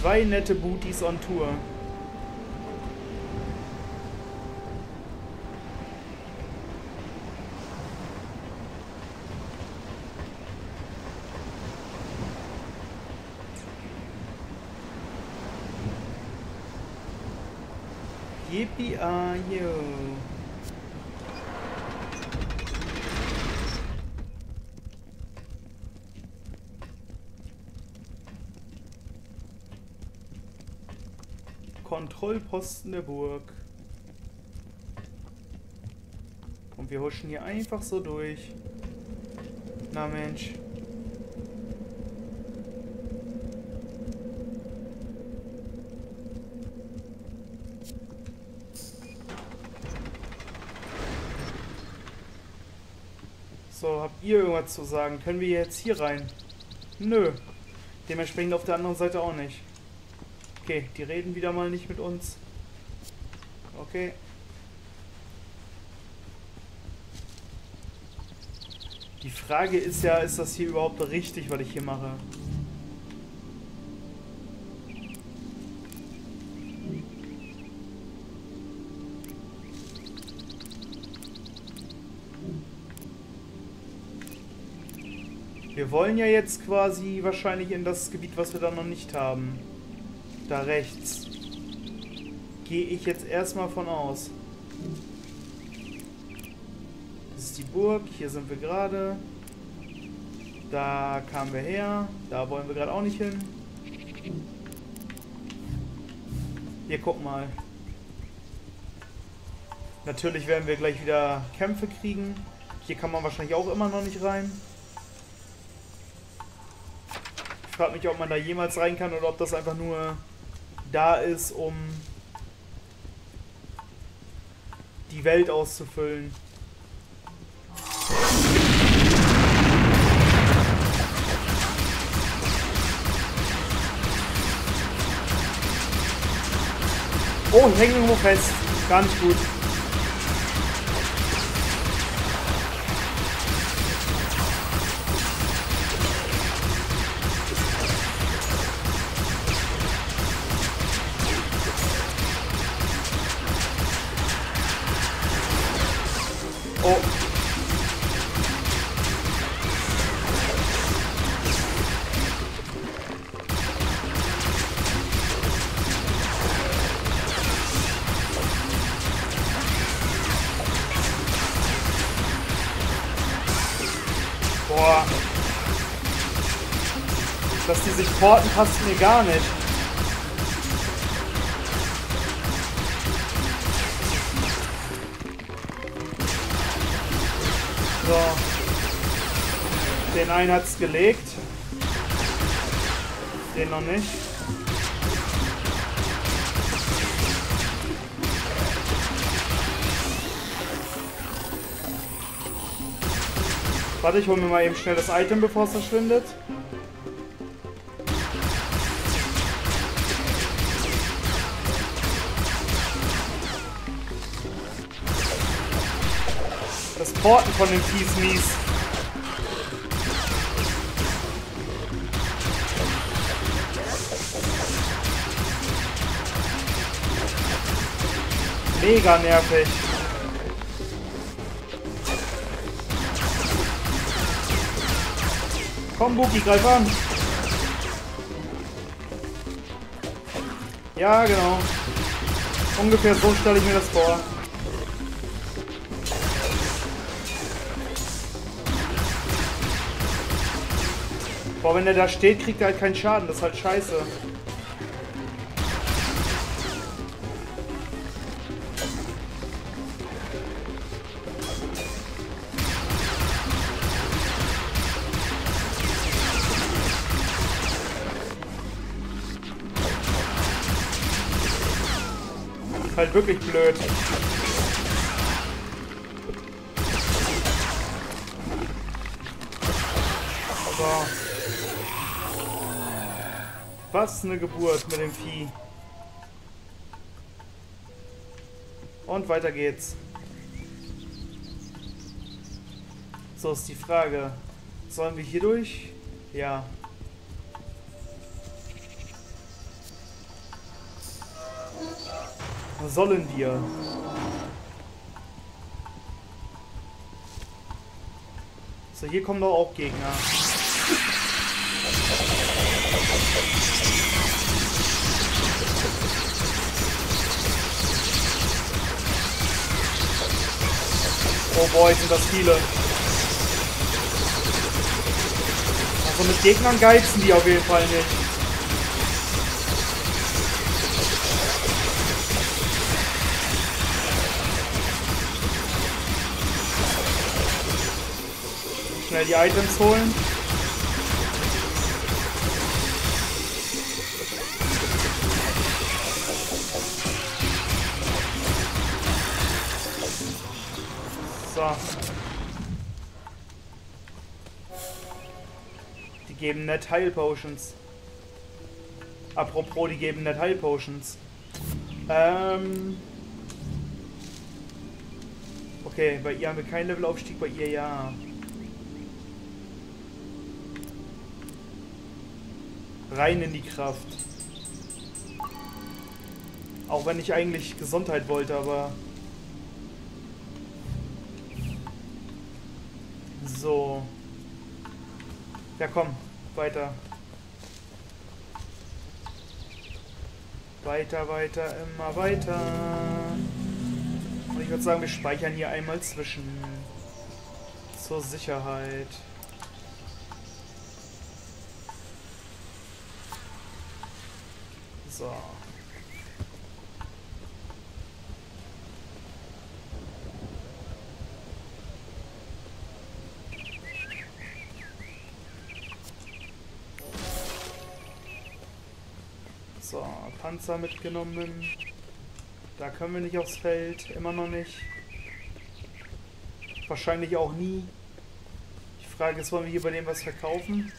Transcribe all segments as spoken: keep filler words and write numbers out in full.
Zwei nette Booties on Tour. Yippie are you? Kontrollposten der Burg. Und wir huschen hier einfach so durch. Na Mensch. So, habt ihr irgendwas zu sagen? Können wir jetzt hier rein? Nö. Dementsprechend auf der anderen Seite auch nicht. Okay, die reden wieder mal nicht mit uns. Okay. Die Frage ist ja, ist das hier überhaupt richtig, was ich hier mache? Wir wollen ja jetzt quasi wahrscheinlich in das Gebiet, was wir da noch nicht haben. Da rechts. Gehe ich jetzt erstmal von aus. Das ist die Burg, hier sind wir gerade. Da kamen wir her. Da wollen wir gerade auch nicht hin. Hier, guck mal. Natürlich werden wir gleich wieder Kämpfe kriegen. Hier kann man wahrscheinlich auch immer noch nicht rein. Ich frage mich, ob man da jemals rein kann oder ob das einfach nur da ist, um die Welt auszufüllen. Oh, ich hänge irgendwo fest. Ganz gut. Oh. Boah. Dass die sich porten, passt mir gar nicht. So. Den einen hat's gelegt. Den noch nicht. Warte, ich hole mir mal eben schnell das Item, bevor es verschwindet. Das Porten von dem Vieh ist mies. Mega nervig. Komm, Buki, greif an. Ja, genau. Ungefähr so stelle ich mir das vor. Boah, wenn der da steht, kriegt er halt keinen Schaden. Das ist halt scheiße. Halt wirklich blöd. Aber was eine Geburt mit dem Vieh. Und weiter geht's. So ist die Frage. Sollen wir hier durch? Ja. Sollen wir? So, hier kommen doch auch Gegner. Oh boy, sind das viele. Also mit Gegnern geizen die auf jeden Fall nicht. Schnell die Items holen. So. Die geben net Heilpotions. Apropos, die geben net Heilpotions. Ähm. Okay, bei ihr haben wir keinen Levelaufstieg, bei ihr ja. Rein in die Kraft. Auch wenn ich eigentlich Gesundheit wollte, aber... So. Ja, komm. Weiter. Weiter, weiter, immer weiter. Und ich würde sagen, wir speichern hier einmal zwischen. Zur Sicherheit. So. So, Panzer mitgenommen. Da können wir nicht aufs Feld. Immer noch nicht. Wahrscheinlich auch nie. Die Frage ist, wollen wir hier bei dem was verkaufen?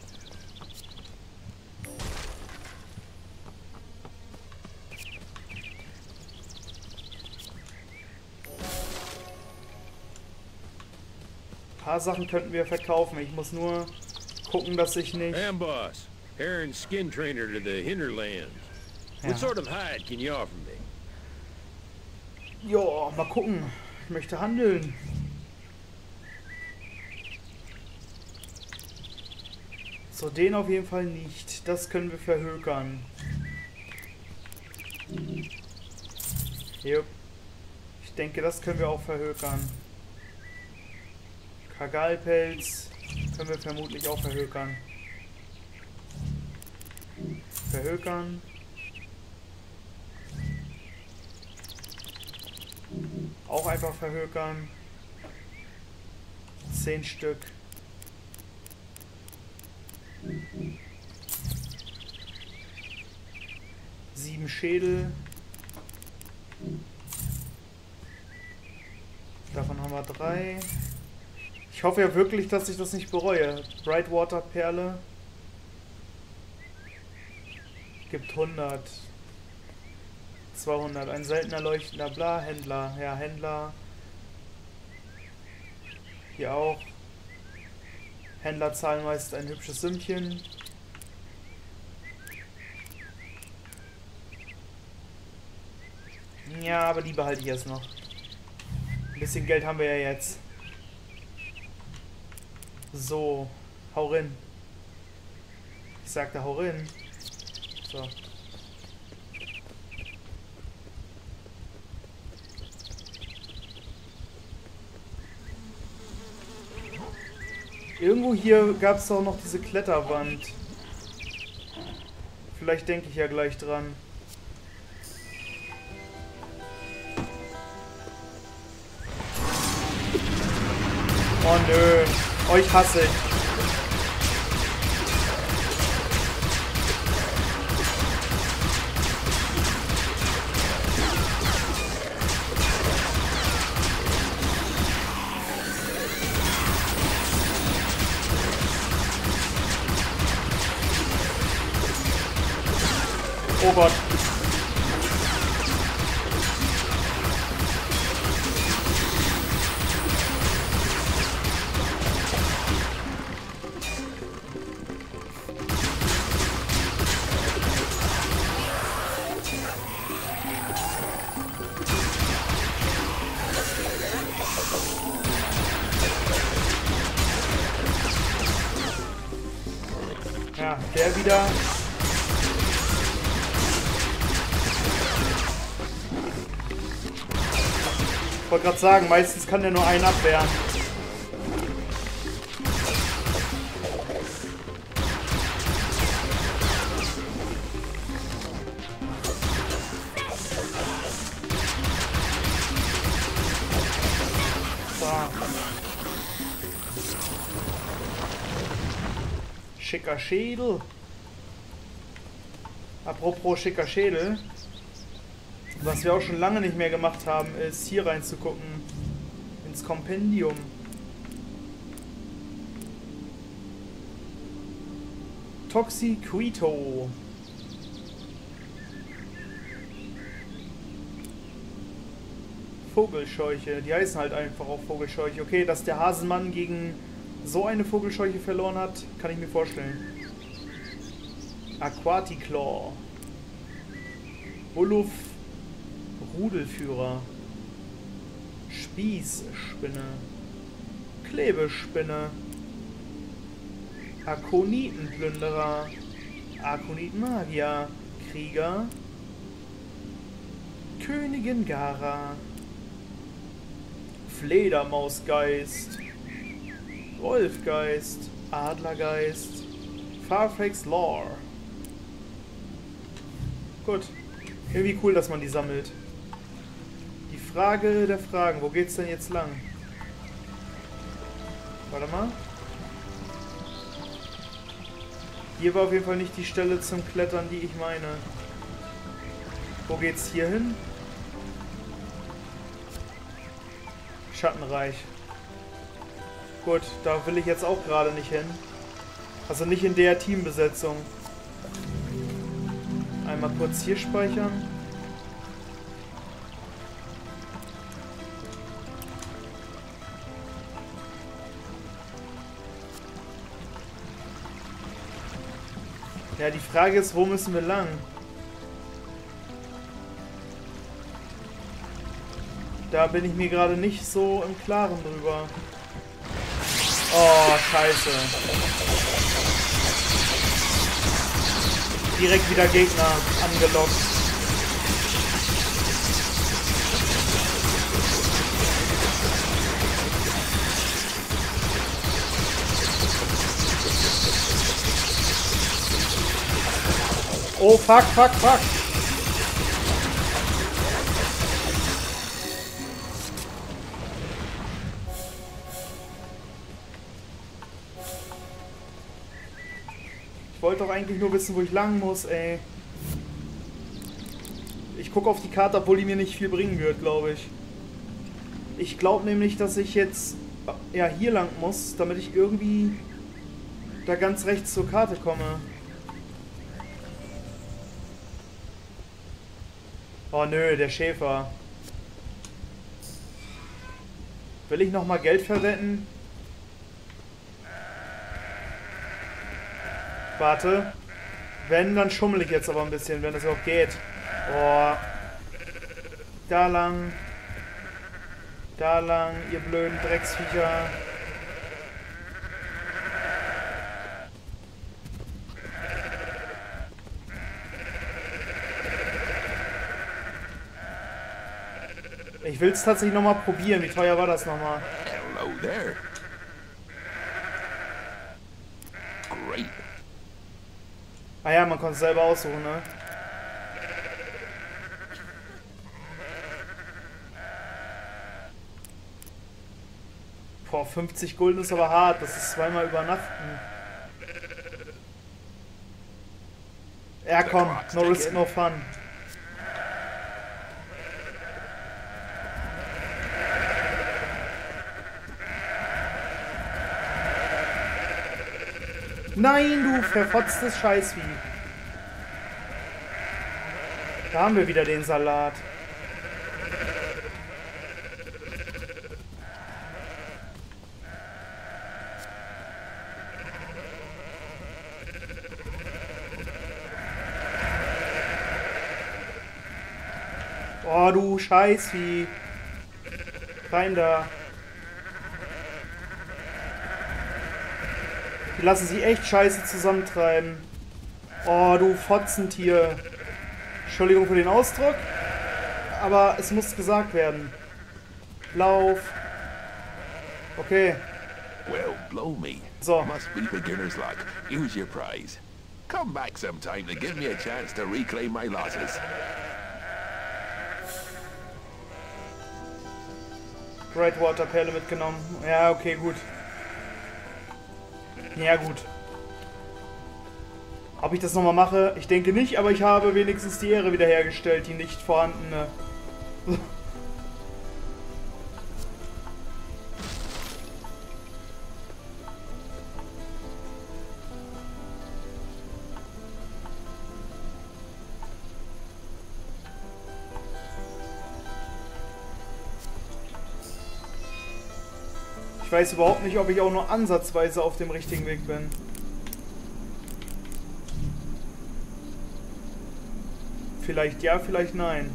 Ein paar Sachen könnten wir verkaufen. Ich muss nur gucken, dass ich nicht... Amboss, Aaron skin trainer to the hinterlands. Ja. What sort of hide can you offer me? Ja, mal gucken. Ich möchte handeln. So, den auf jeden Fall nicht. Das können wir verhökern. Jupp. Ich denke, das können wir auch verhökern. Kagalpelz können wir vermutlich auch verhökern. Verhökern. Auch einfach verhökern. Zehn Stück. Sieben Schädel. Davon haben wir drei. Ich hoffe ja wirklich, dass ich das nicht bereue. Brightwater Perle. Gibt hundert. zweihundert. Ein seltener leuchtender bla. Händler. Ja, Händler. Hier auch. Händler zahlen meist ein hübsches Sümmchen. Ja, aber die behalte ich erst noch. Ein bisschen Geld haben wir ja jetzt. So, hau rein. Ich sagte, hau rein. So. Irgendwo hier gab es auch noch diese Kletterwand. Vielleicht denke ich ja gleich dran. Oh nö, euch hasse ich. Oh Gott. Ja, der wieder. Ich wollte gerade sagen, meistens kann der nur einen abwehren. Schicker Schädel. Apropos schicker Schädel. Was wir auch schon lange nicht mehr gemacht haben, ist hier reinzugucken. Ins Kompendium. Toxiquito. Vogelscheuche. Die heißen halt einfach auch Vogelscheuche. Okay, dass der Hasenmann gegen so eine Vogelscheuche verloren hat, kann ich mir vorstellen. Aquaticlaw. Uluf Rudelführer. Spießspinne. Klebespinne. Akonitenplünderer. Akonitenmagier. Krieger. Königin Gara. Fledermausgeist. Wolfgeist, Adlergeist, Farfetch'd Lore. Gut. Irgendwie cool, dass man die sammelt. Die Frage der Fragen. Wo geht's denn jetzt lang? Warte mal. Hier war auf jeden Fall nicht die Stelle zum Klettern, die ich meine. Wo geht's hier hin? Schattenreich. Gut, da will ich jetzt auch gerade nicht hin. Also nicht in der Teambesetzung. Einmal kurz hier speichern. Ja, die Frage ist, wo müssen wir lang? Da bin ich mir gerade nicht so im Klaren drüber. Oh, scheiße. Direkt wieder Gegner angelockt. Oh, fuck, fuck, fuck. Ich wollte doch eigentlich nur wissen, wo ich lang muss, ey. Ich gucke auf die Karte, obwohl die mir nicht viel bringen wird, glaube ich. Ich glaube nämlich, dass ich jetzt ja, hier lang muss, damit ich irgendwie da ganz rechts zur Karte komme. Oh nö, der Schäfer. Will ich nochmal Geld verwetten? Warte. Wenn, dann schummel ich jetzt aber ein bisschen, wenn das auch geht. Oh. Da lang. Da lang, ihr blöden Drecksviecher. Ich will es tatsächlich nochmal probieren. Wie teuer war das nochmal? Hello there. Great. Ah ja, man konnte es selber aussuchen, ne? Boah, fünfzig Gulden ist aber hart. Das ist zweimal übernachten. Ja, komm. No risk, no fun. Nein, du verfotztes Scheißvieh. Da haben wir wieder den Salat. Oh, du Scheißvieh. Rein da. Die lassen sich echt scheiße zusammentreiben. Oh, du Fotzentier. Entschuldigung für den Ausdruck, aber es muss gesagt werden. Lauf. Okay. Well, blow me. So. Must be beginner's luck. Use your prize. Come back sometime to give me a chance to reclaim my losses. Brightwater-Perle mitgenommen. Ja, okay, gut. Ja, gut. Ob ich das nochmal mache? Ich denke nicht, aber ich habe wenigstens die Ehre wiederhergestellt, die nicht vorhandene. Ich weiß überhaupt nicht, ob ich auch nur ansatzweise auf dem richtigen Weg bin. Vielleicht ja, vielleicht nein.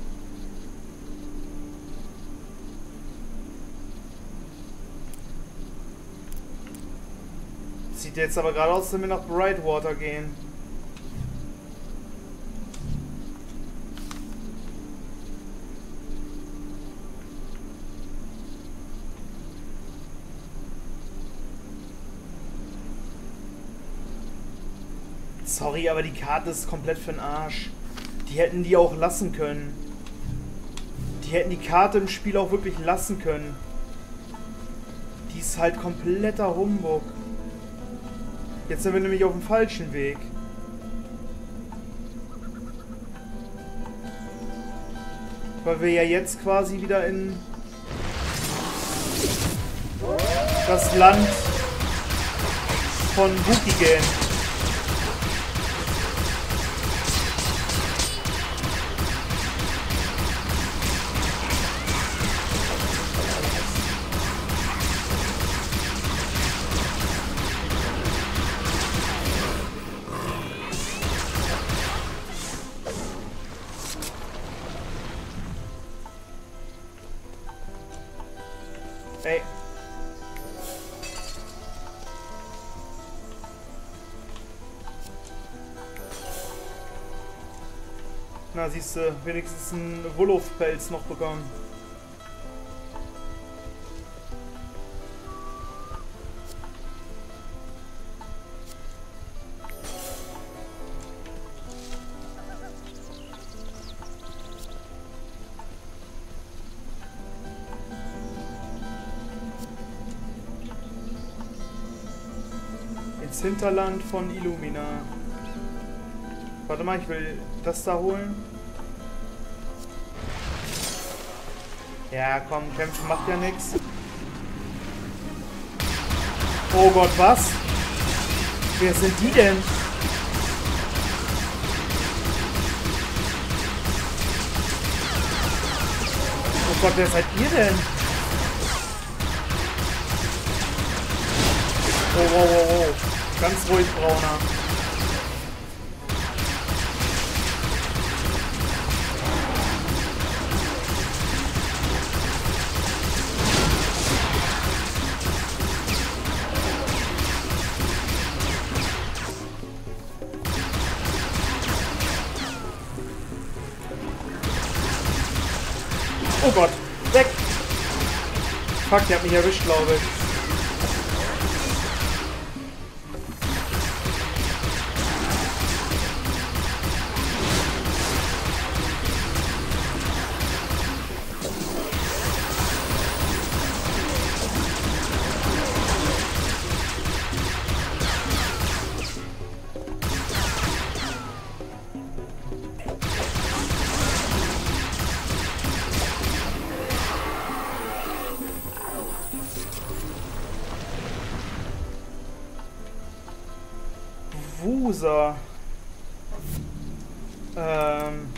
Sieht jetzt aber gerade aus, als wenn wir nach Brightwater gehen. Sorry, aber die Karte ist komplett für den Arsch. Die hätten die auch lassen können. Die hätten die Karte im Spiel auch wirklich lassen können. Die ist halt kompletter Humbug. Jetzt sind wir nämlich auf dem falschen Weg. Weil wir ja jetzt quasi wieder in das Land von Wookie gehen. Ey. Na, siehst du, wenigstens einen Wolof-Pelz noch bekommen. Ins Hinterland von Illumina. Warte mal, ich will das da holen. Ja, komm, kämpfen macht ja nichts. Oh Gott, was? Wer sind die denn? Oh Gott, wer seid ihr denn? Oh, oh, oh, oh. Ganz ruhig, Brauner. Oh Gott, weg! Fuck, der hat mich erwischt, glaube ich. Wusa. Ähm.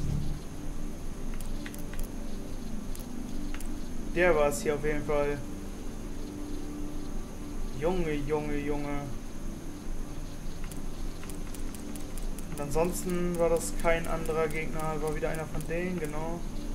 Der war es hier auf jeden Fall. Junge, Junge, Junge. Und ansonsten war das kein anderer Gegner, war wieder einer von denen, genau.